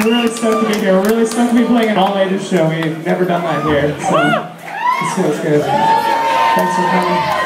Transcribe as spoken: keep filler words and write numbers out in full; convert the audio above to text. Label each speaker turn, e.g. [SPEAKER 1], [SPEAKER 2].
[SPEAKER 1] We're really stoked to be here. We're really stoked to be playing an all-ages show. We've never done that here, so this feels good. Thanks for coming.